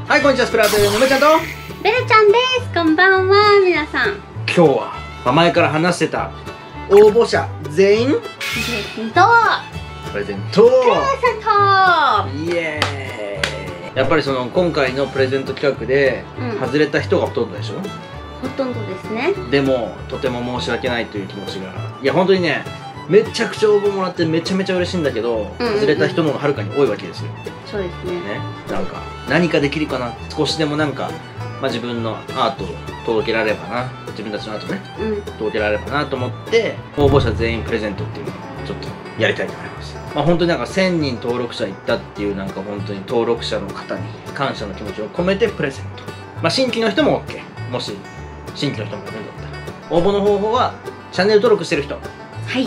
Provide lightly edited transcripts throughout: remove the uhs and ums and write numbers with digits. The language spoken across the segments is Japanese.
はい、こんにちは。スプラトゥーンのめちゃんとベルちゃんです。こんばんは、皆さん。 今日は、前から話してた応募者全員プレゼントイエーイ。やっぱり今回のプレゼント企画で、外れた人がほとんどでしょ。 ほとんどですね。 でもとても申し訳ないという気持ちが、いや本当にね、めちゃくちゃ応募もらってめちゃめちゃ嬉しいんだけど、外れた人の方がはるかに多いわけですよ。 そうですね。 なんか何かできるかな、少しでもなんか、自分のアートを届けられればな、自分たちのアートね、届けられればなと思って応募者全員プレゼントっていうのをちょっとやりたいと思います。本当になんか1000人登録者いったっていう、なんか本当に登録者の方に感謝の気持ちを込めてプレゼント。新規の人も OK。 もし新規の人もプレゼントだったら、応募の方法はチャンネル登録してる人、 はい、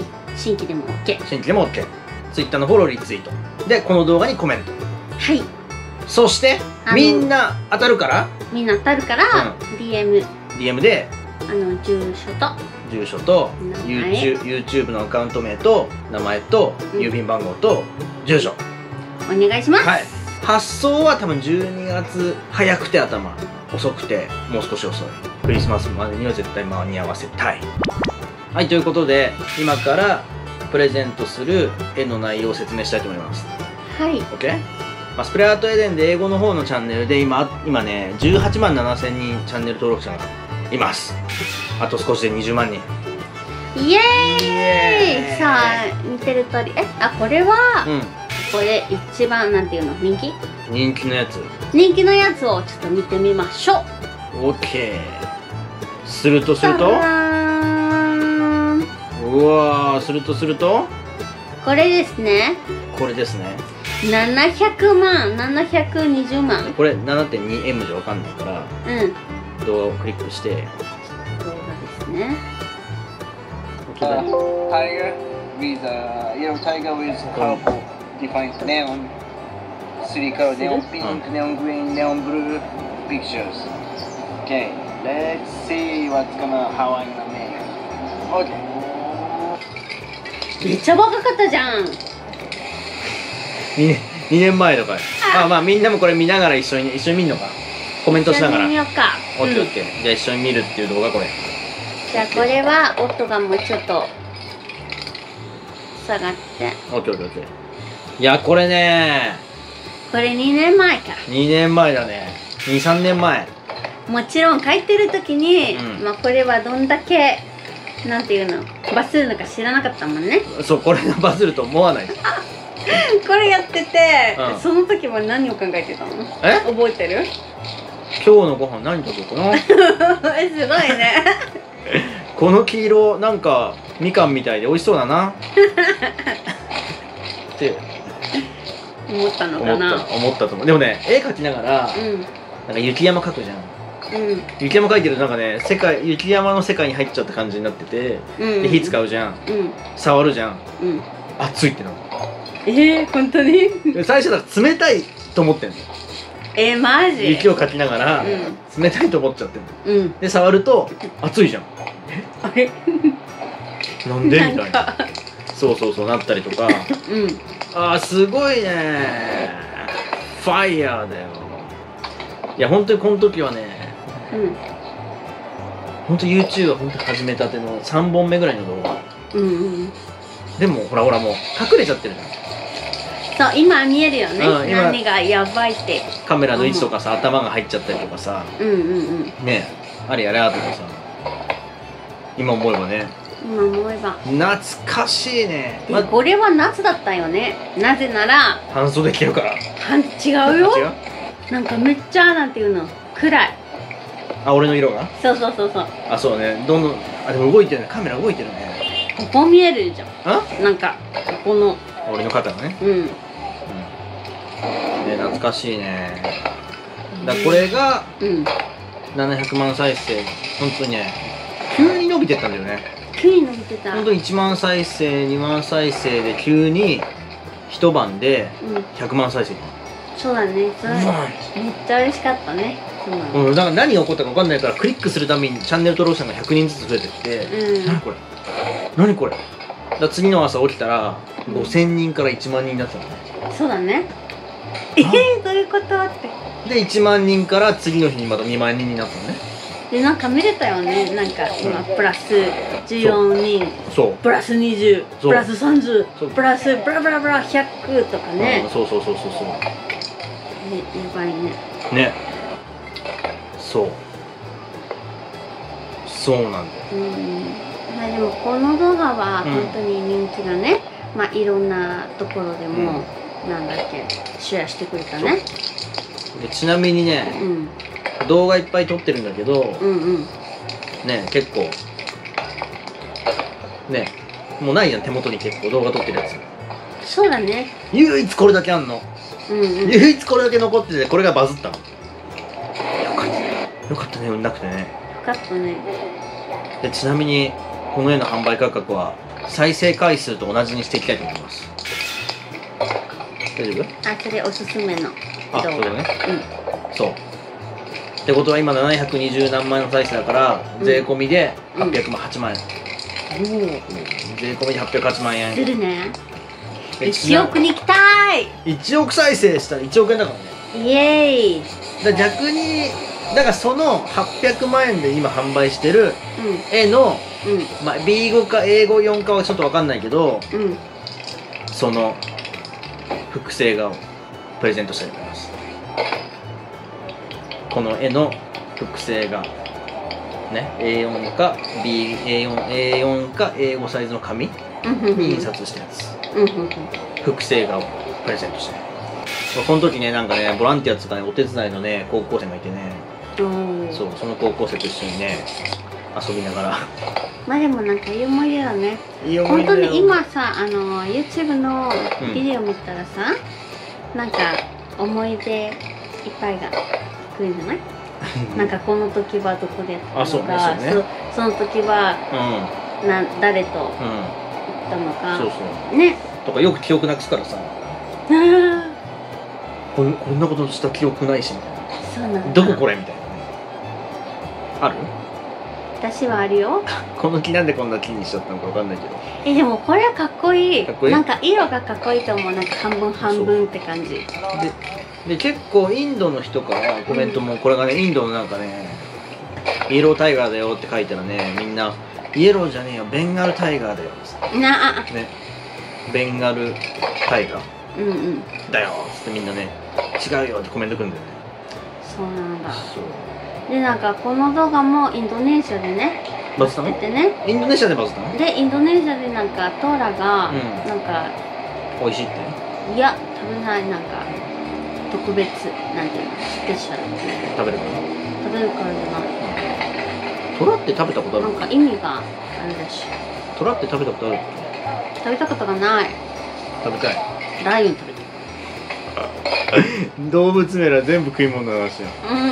新規でも OK。 新規でも OK。 Twitter のフォローリツイートでこの動画にコメント。 はい。 そしてみんな当たるから、DM で住所と YouTube のアカウント名と名前と郵便番号と住所お願いします。 はい。発送は多分12月、早くて頭、遅くてもう少し遅い。クリスマスまでには絶対間に合わせたい。はい、ということで今からプレゼントする絵の内容を説明したいと思います。 はい。 OK？スプレアートエデンで英語の方のチャンネルで今ね、18万7000人チャンネル登録者がいます。あと少しで20万人。 イエーイ。さあ、見てる通り、これは、これ一番なんていうの、人気のやつをちょっと見てみましょう。 OK。 するとうわー、するとこれですね。700万、720万。 これ 7.2M じゃわかんないから、動画をクリックして、 動画ですね。 Tiger with yellow tiger with colorful defined neon, 3 color neon pink, neon green, neon blue pictures. Okay, let's see how I'm gonna make. Okay. めっちゃ若かったじゃん。 2年前とか。みんなもこれ見ながら一緒に見んのか、コメントしながら。 見ようか。 オッケーオッケー。じゃあ一緒に見るっていう動画これ。 じゃあこれは音がもうちょっと下がって。 オッケーオッケーオッケー。いやこれね、 これ2年前か。 2年前だね。2、3年前。 もちろん書いてる時に、これはどんだけなんていうのバズるのか知らなかったもんね。 そう、これがバズると思わない。 これやってて、その時は何を考えてたの？覚えてる？ 今日のご飯何食べようかな。 すごいね。 この黄色なんかみかんみたいで美味しそうだなって思ったのかな。 思ったと思う。でもね、絵描きながら、なんか雪山描くじゃん。雪山描いてるとなんかね、雪山の世界に入っちゃった感じになってて、で火使うじゃん、触るじゃん、熱いってなる。 本当に？ 最初だから冷たいと思ってんの。 マジ？ 雪を描きながら冷たいと思っちゃってんの。で触ると熱いじゃん。 あれなんでみたいな。そうなったりとか。すごいね。ファイヤーだよ。いや本当にこの時はね、本当 YouTube は本当始めたての3本目ぐらいの動画。でもほらもう隠れちゃってるじゃん。 そう、今見えるよね。何がやばいって。 カメラの位置とかさ、頭が入っちゃったりとかさ、ね、あれやれとかさ、今思えばね。懐かしいね。 これは夏だったよね。なぜなら半袖着てるから。 違うよ。なんかめっちゃなんていうの、暗い。 俺の色が？そう。そうね。どんどんでも動いてるね。カメラ動いてるね。 ここ見えるじゃん。なんかここの俺の肩がね。懐かしいね。これが700万再生。本当にね、急に伸びてったんだよね。本当に1万再生、2万再生で急に一晩で100万再生。 そうだね。めっちゃ嬉しかったね。 だから何が起こったか分かんないから、クリックするたびにチャンネル登録者が100人ずつ増えてって、何これ次の朝起きたら5000人から1万人になってたのね。 そうだね。どういうことって。 で1万人から次の日にまた2万人になったのね。 でなんか見れたよね、なんか今プラス14人、 そうプラス20、プラス30、プラスブラブラブラ100とかね。 そうね、やばいね。 ね、そうなんだよ。 まあでもこの動画は本当に人気がね、まあいろんなところでも、なんだっけ、シェアしてくれたね。 でちなみにね、動画いっぱい撮ってるんだけど、ね、結構ね、もうないじゃん、手元に結構動画撮ってるやつ。 そうだね。 唯一これだけあんの。唯一これだけ残ってて、これがバズったの。よかったね、なくてね。 よかったね。 でちなみにこの絵の販売価格は再生回数と同じにしていきたいと思います。大丈夫？ それおすすめの動画。 そうだね。そうってことは今720何万円の再生だから、税込みで808万円。税込みで808万円。 するね。1億に行きたい。 1億再生したら1億円だからね。 イエーイ。 逆にだからその800万円で今販売してる絵の、まあ B 語か英語4かはちょっと分かんないけど、その複製画をプレゼントしたいと思います。この絵の複製画ね、A4 か A4 か英語サイズの紙に印刷したやつ、複製画をプレゼントしたい。この時ね、なんかね、ボランティアとかね、お手伝いのね、高校生がいてね、そう、その高校生と一緒にね、遊びながら。 まあでもなんかいい思い出だね。本当に今さ、YouTube のビデオ見たらさ、なんか思い出いっぱいが来るんじゃない？なんかこの時はどこでやったのか、その時は誰と行ったのか、ね。 とかよく記憶なくすからさ。こんなことした記憶ないしみたいな。 そうなんだ。 どここれみたいなね。ある？ 私はあるよ。 この木なんでこんな木にしちゃったのかわかんないけど。 でもこれはかっこいい。 かっこいい。 なんか色がかっこいいと思う。なんか半分半分って感じ。 で結構インドの人からコメントも、これがね、インドのなんかね、イエロータイガーだよって書いたらね、みんなイエローじゃねえよ、ベンガルタイガーだよね、ベンガルタイガーだよってみんなね、違うよってコメントくるんだよね。 そうなんだ。でなんかこの動画もインドネシアでねバズったの？インドネシアでバズったの？ でインドネシアでなんかトーラがなんか美味しいって？ いや食べない、なんか特別なんていうの、スペシャル食べるから？ 食べるからじゃない。 トラって食べたことある？ なんか意味があるらしい。 トラって食べたことある？ 食べたことがない。 食べたい。 ライオン食べたい。 動物名ら全部食い物の話や。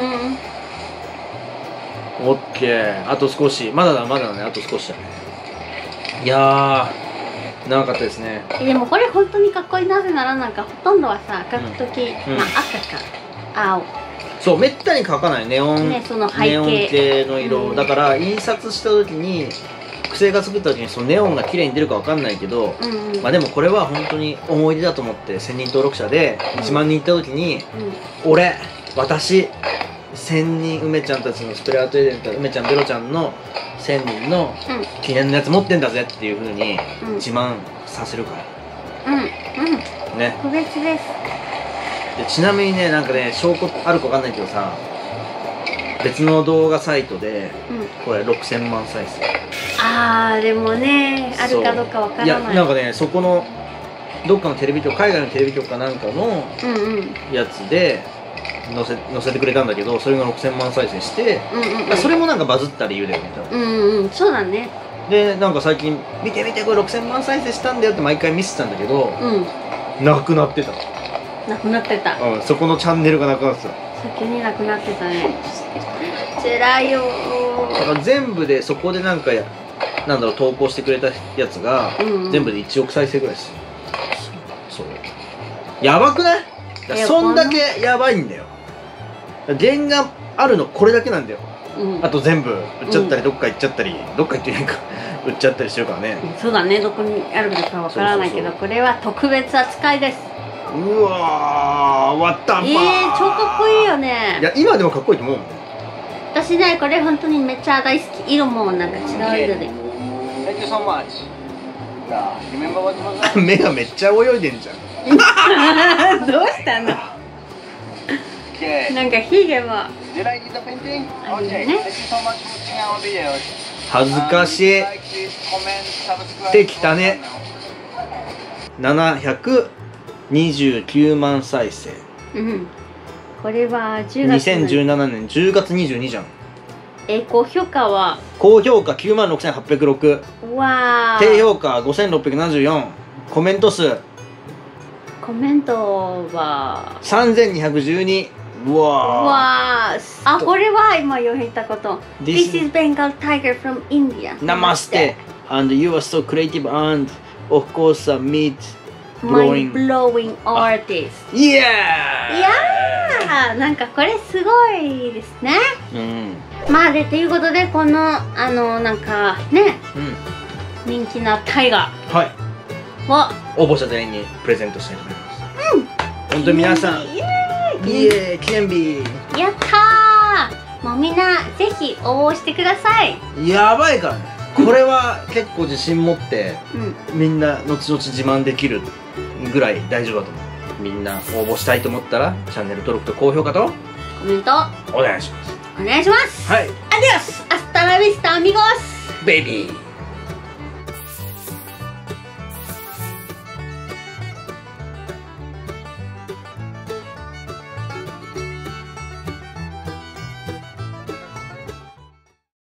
オッケー。あと少し。まだだね。あと少しだね。いやー、長かったですね。 でもこれ本当にかっこいい。なぜならなんかほとんどはさ、描くとき、まあ赤か青。 そう、めったに描かないネオン、 ね、その背景ネオン系の色。だから印刷した時に、複製画作った時にそのネオンが綺麗に出るかわかんないけど、まあでもこれは本当に思い出だと思って、1000人登録者で1万人いった時に、私、1000人梅ちゃんたちのスプレーアートエージェント、梅ちゃんベロちゃんの1000人の記念のやつ持ってんだぜっていう風に自慢させるから。ね。 特別です。 でちなみにね、なんかね、証拠あるかわかんないけどさ、別の動画サイトでこれ6000万再生。 でもね、あるかどうかわからない。 いや、なんかね、そこのどっかのテレビ局、海外のテレビ局かなんかのやつで載せてくれたんだけど、それが6000万再生して、それもなんかバズった理由だよね、多分。 そうだね。 で、なんか最近見てこれ6000万再生したんだよって毎回見せてたんだけど、なくなってた。 なくなってた。 そこのチャンネルがなくなってた。 先になくなってたね。辛いよー。 だから全部でそこでなんかなんだろう、投稿してくれたやつが全部で1億再生ぐらいです。そう。やばくない？そんだけやばいんだよ。原画あるのこれだけなんだよ。あと全部売っちゃったり、どっか行っちゃったり、どっか行ってなんか売っちゃったりしてるからね。 そうだね、どこにあるのかわからないけど、これは特別扱いです。 うわー、終わったん超かっこいいよね。 いや、今でもかっこいいと思う。 私ね、これ本当にめっちゃ大好き。色もなんか違う色で。 Thank you so much. Remember what was that? 目がめっちゃ泳いでんじゃん。 どうしたの？ Okay. なんかヒゲも。 Did I get the painting? Okay. I Thank didn't. you so much for watching our videos. 恥ずかしい。 Like, comment, subscribe. できたね。729万再生。 うん。これは10月。 2017年10月22じゃん。 高評価は高評価96,806。 わー。 低評価5,674。コメント数コメントは 3,212。うわー。 あ、これは今言ったこと。This is Bengal tiger from India. Namaste. And you are so creative and of course meet Mind blowing artist. Yeah! いやー、なんかこれすごいですね。 うん。 まあで、ということで、このなんかね、人気なタイガーを応募者全員にプレゼントしたいと思います。本当に皆さん、イエーイ、記念日。 やったー。もうみんなぜひ応募してください。 やばいからね。これは結構自信持ってみんな後々自慢できるぐらい大丈夫だと思う。みんな応募したいと思ったらチャンネル登録と高評価とコメントお願いします。 お願いします。 はい。 アディオス。アスタラビスタアミゴス。 ベイビー。